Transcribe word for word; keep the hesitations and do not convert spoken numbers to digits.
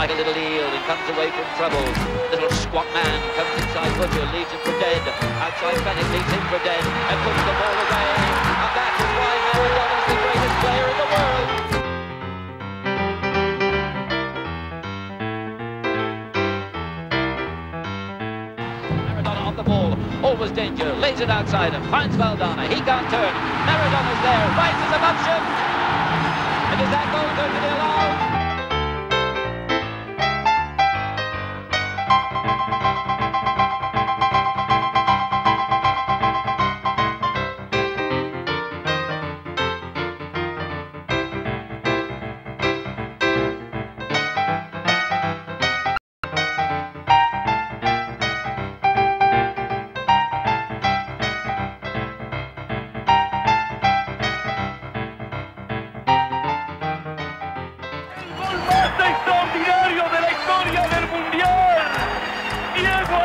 like a little eel and comes away from trouble. Little squat man comes inside Butcher, leaves him for dead. Outside Fennick, leaves him for dead and puts the ball away. And that is why Maradona's the greatest player in the world. Maradona on the ball, always danger, lays it outside him, finds Valdana, he can't turn. Maradona's there, rises above him. And is that goal going to be allowed? Extraordinario de la historia del Mundial. Diego